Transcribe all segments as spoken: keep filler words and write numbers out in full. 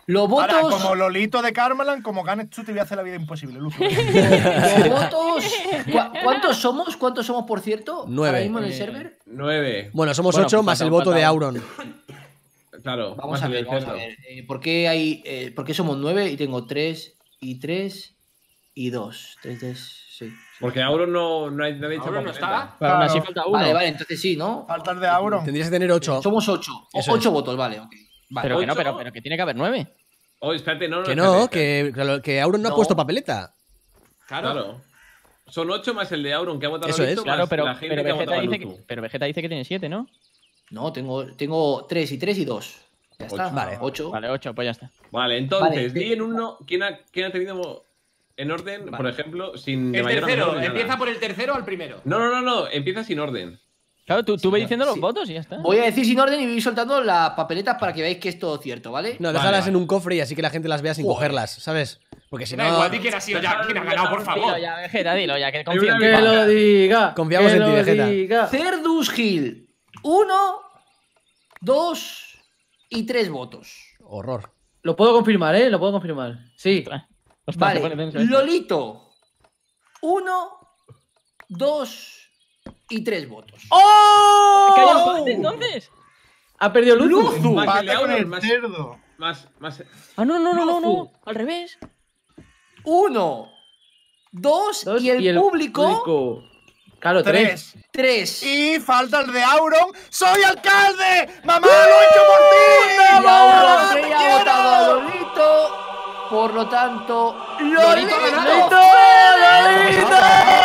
Los votos. Ahora, como Lolito de Karmaland, como ganes tú, te voy a hacer la vida imposible, Luzu. Los votos. ¿cu- ¿Cuántos somos? ¿Cuántos somos, por cierto? Nueve. Ahora mismo en el Eh, server. Nueve. Bueno, somos Bueno, ocho pues más falta- el voto falta- de Auron. Claro. Vamos más a el ver, del vamos a cerdo. ver. Eh, ¿por qué hay. Eh, ¿Por qué somos nueve y tengo tres y tres y dos? Tres, tres, sí. Porque Auron no, no hay nadie ¿Auron no está? Pero aún así Claro. falta uno. Vale, vale, entonces sí, ¿no? Falta el de Auron. Tendrías que tener ocho. Somos ocho. O- Eso ocho es. votos, vale, ok. Vale. Pero que no, Ocho. pero, pero que tiene que haber nueve. Oh, espérate, no, no. Que no, espérate, que, que Auron no, No. ha puesto papeleta. Claro. Claro. Son ocho más el de Auron que ha votado Eso Lolito, es. más Claro, pero, la gente pero, que ha Vegeta votado dice Luzu. que, pero Vegeta dice que tiene siete, ¿no? No, tengo, tengo tres y tres y dos. Ya está. Ocho. Vale. Ocho. Vale, ocho, pues ya está. Vale, entonces, Vale. di en uno quién ha, quién ha tenido en orden, Vale. por ejemplo, sin de El mayor a tercero. menor ni nada. Empieza por el tercero al primero. No, no, no, no, empieza sin orden. Claro, tú, tú ve diciendo los sí. votos y ya está. Voy a decir sin orden y voy soltando las papeletas para que veáis que es todo cierto, ¿vale? No, Vale, déjalas vale. en un cofre y así que la gente las vea sin Joder. cogerlas, ¿sabes? Porque si Da no. igual, di quién ha sido ya, quién ha ganado, por favor. Dilo ya, Vegeta, dilo ya, que confío en Que ti. lo diga. Confiamos que en ti, lo Vegeta. diga. Cerdus Hill. Uno, dos y tres votos. Horror. Lo puedo confirmar, ¿eh? Lo puedo confirmar. Sí. Ostras, se Vale, pone tenso esto. Lolito. Uno, dos y tres votos. ¡Oh! ¿Que hay empate, entonces? Ha perdido Luzu. Luzu. Más el de Empate con Auron, el más, cerdo. más, más. Ah, no, no, no, no, no. Luzu. Al revés. Uno, dos, Dos y el, público, público. Claro, tres. Tres. tres. Y falta el de Auron. ¡Soy alcalde! ¡Mamá, lo he hecho por ti! Y ahora ¡Te Rey ha quiero! votado a Lolito. Por lo tanto, Lolito ha ganado. ¡Lolito! ¡Lolito!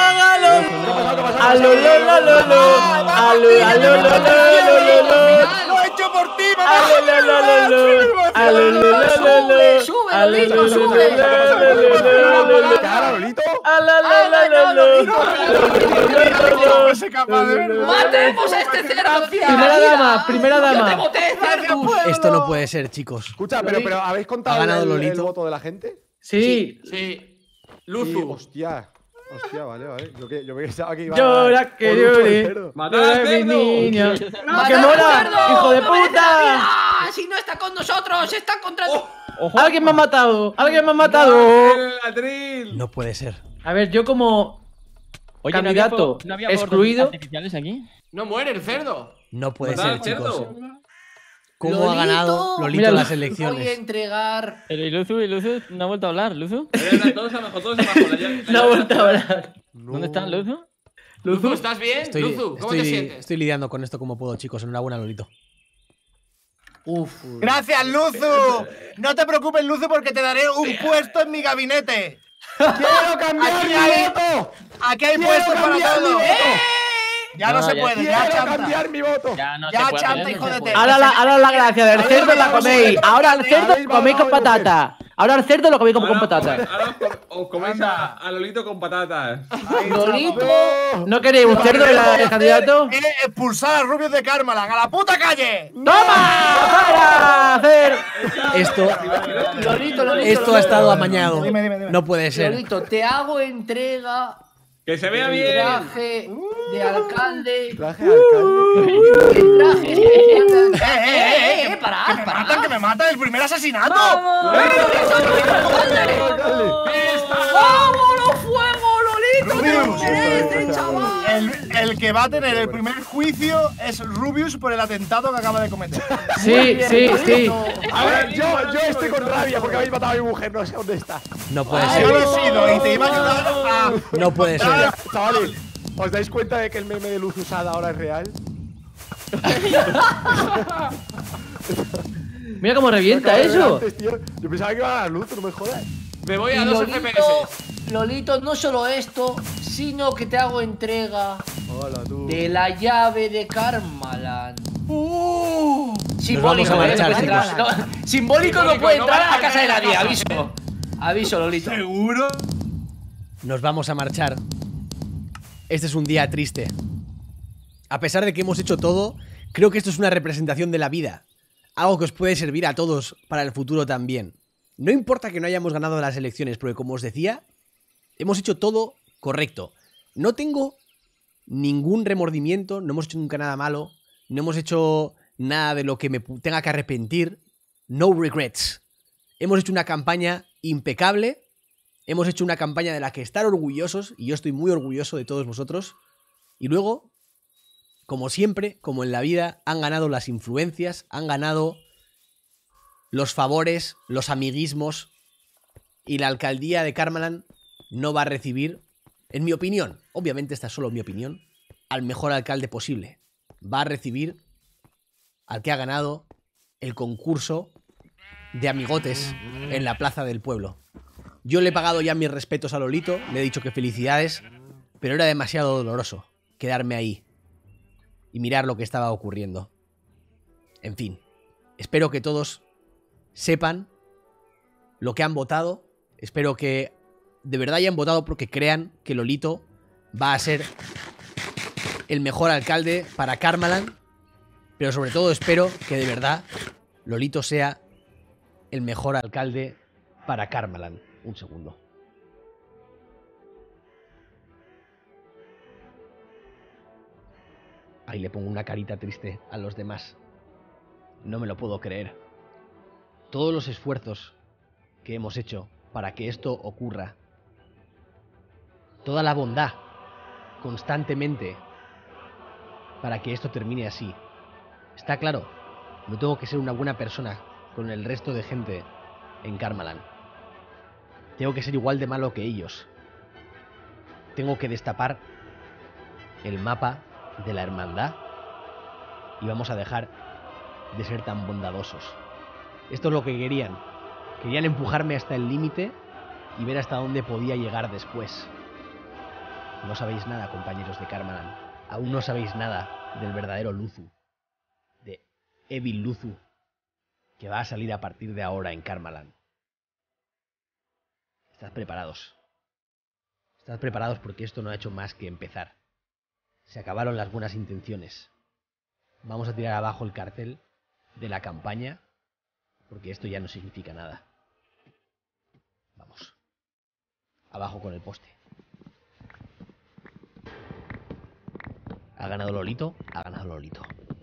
¡A lo, lo, lo, lo, lo! ¡A lo, a lo, lo, lo, lo, lo! ¡Lo he hecho por ti, mamá! ¡A lo, lo, lo, lo, lo! ¡A lo, lo, lo, lo, lo! Sube, ¡A lo, Lolito, lo, lo, sube. lo, lo, lo, lo, lo! ¡Cara, Lolito! ¡A lo, lo, lo, lo, lo! No soy capaz de verdad. ¡matemos a este cerdo, tía! Primera Mira, dama, primera Yo te dama. voté, Cerdus. Esto no puede ser, chicos. Escucha, pero, pero ¿habéis contado Ha ganado el, el Lolito. voto de la gente? Sí. Sí. Sí, Luzu. hostia. Hostia, vale, vale. Yo, que, yo pensaba que iba Llora, que por Luzu el llore. cerdo. ¡Matar al ¡Llora, mi cerdo! niño! ¡Mata ¡Que al mola! cerdo! ¡Hijo de ¡No merece la puta! vida! ¡Si no está con nosotros! ¡Está contra tu... ¡Ojo! ¡Alguien me ha matado! ¡Alguien me ha matado! ¡El Atril! No puede ser. A ver, yo como Oye, candidato ¿no había, fo- ¿no había fuegos excluido. artificiales aquí? No muere el cerdo. No puede Matar ser, al cerdo. chicos. ¿Cómo ha ganado Lolito Mira, las Voy a elecciones? entregar... Pero y Luzu, y Luzu no ha vuelto a hablar, Luzu. Venga, todos abajo, todos abajo. la llave- la No ha llave- vuelto a hablar. ¿Dónde está Luzu? Luzu, ¿estás bien? Estoy, Luzu, ¿cómo te estoy- sientes? estoy lidiando con esto como puedo, chicos. Enhorabuena, Lolito. Uf. Gracias, Luzu. No te preocupes, Luzu, porque te daré un puesto en mi gabinete. ¡Quiero cambiar Aquí mi hay- voto! Aquí hay ¡Quiero puestos para cambiar mi todos. voto! Ya no, No, se ya- puede, ya ¡Quiero chanta. cambiar mi voto! Ya no Ya, se puede. chanta, ya hijo no se de puede. te- Ahora la, ahora la gracia del cerdo la coméis. Ahora el cerdo lo coméis con patata. Ahora el cerdo lo coméis como con Ahora os patata. coméis- Ahora os com- os coméis a, a Lolito con patatas. Lolito... ¿No queréis un cerdo de la- del candidato? Es expulsar a Rubius de Karmaland a la puta calle. ¡Toma! ¡Para hacer! Esto, Lolito, Lolito, esto ha estado amañado. Dime, dime, dime. No puede ser. Lolito, te hago entrega ¡Que se vea del bien! traje de alcalde. Traje de alcalde. El traje especial de ¡Eh, alcalde. eh, eh! eh, que para, me para. matan, que me matan! ¡El primer asesinato! ¡Vámonos, fuego, Lolito! ¡Te lo Rubius. mereces, chaval! El, el que va a tener el primer juicio es Rubius por el atentado que acaba de cometer. Sí, sí, sí. A ver, yo, yo estoy con rabia porque habéis matado a mi mujer, no sé dónde está. No puede Yo ser. lo he sido y te iba a ayudar a... No puede ser. Chavales, ¿os dais cuenta de que el meme de luz usada ahora es real? Mira cómo revienta Acabo de ver eso. antes, tío. Yo pensaba que iba a la luz, no me jodas. Me voy a Y dos F P S. Lolito, Lolito, no solo esto, sino que te hago entrega Hola, tú. de la llave de Karmaland. ¡Uh! Simbólico, vamos a ¿eh? marchar, No puede entrar, chicos. no. Simbólico no Simbólico, puede no entrar va a a casa de entrar nadie, en la aviso. Aviso, Lolito. ¿Seguro? Nos vamos a marchar. Este es un día triste. A pesar de que hemos hecho todo, creo que esto es una representación de la vida. Algo que os puede servir a todos para el futuro también. No importa que no hayamos ganado las elecciones, porque como os decía, hemos hecho todo correcto. No tengo ningún remordimiento, no hemos hecho nunca nada malo, no hemos hecho nada de lo que me tenga que arrepentir. No regrets. Hemos hecho una campaña impecable. Hemos hecho una campaña de la que estar orgullosos. Y yo estoy muy orgulloso de todos vosotros. Y luego, como siempre, como en la vida, han ganado las influencias, han ganado los favores, los amiguismos. Y la alcaldía de Karmaland no va a recibir, en mi opinión, obviamente esta es solo mi opinión, al mejor alcalde posible. Va a recibir al que ha ganado el concurso de amigotes en la plaza del pueblo. Yo le he pagado ya mis respetos a Lolito, le he dicho que felicidades, pero era demasiado doloroso quedarme ahí y mirar lo que estaba ocurriendo. En fin, espero que todos sepan lo que han votado. Espero que de verdad hayan votado porque crean que Lolito va a ser el mejor alcalde para Karmaland. Pero sobre todo espero que de verdad Lolito sea el mejor alcalde para Karmaland. Un segundo. Ahí le pongo una carita triste a los demás. No me lo puedo creer. Todos los esfuerzos que hemos hecho para que esto ocurra. Toda la bondad, constantemente, para que esto termine así. Está claro, no tengo que ser una buena persona con el resto de gente en Karmaland. Tengo que ser igual de malo que ellos. Tengo que destapar el mapa de la hermandad y vamos a dejar de ser tan bondadosos. Esto es lo que querían. Querían empujarme hasta el límite y ver hasta dónde podía llegar después. No sabéis nada, compañeros de Karmaland. Aún no sabéis nada del verdadero Luzu. De Evil Luzu, que va a salir a partir de ahora en Karmaland. Estad preparados. Estad preparados porque esto no ha hecho más que empezar. Se acabaron las buenas intenciones. Vamos a tirar abajo el cartel de la campaña porque esto ya no significa nada. Vamos. Abajo con el poste. Ha ganado Lolito, ha ganado Lolito.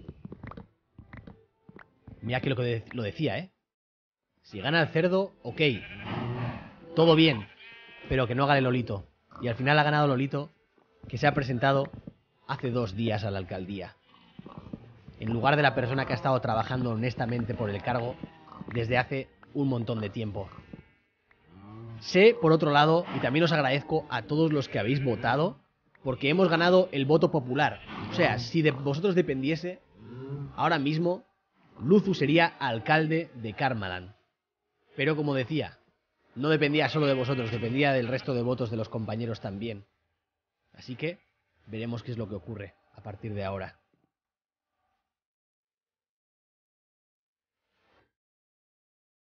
Mira que lo que de- lo decía, ¿eh? Si gana el cerdo, ok. Todo bien. Pero que no gane Lolito. Y al final ha ganado Lolito, que se ha presentado hace dos días a la alcaldía. En lugar de la persona que ha estado trabajando honestamente por el cargo desde hace un montón de tiempo. Sé, por otro lado, y también os agradezco a todos los que habéis votado, porque hemos ganado el voto popular. O sea, si de vosotros dependiese, ahora mismo Luzu sería alcalde de Karmaland. Pero como decía, no dependía solo de vosotros, dependía del resto de votos de los compañeros también. Así que veremos qué es lo que ocurre a partir de ahora.